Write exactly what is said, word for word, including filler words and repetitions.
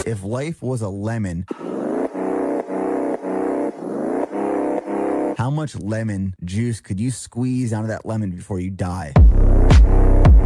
If life was a lemon, how much lemon juice could you squeeze out of that lemon before you die?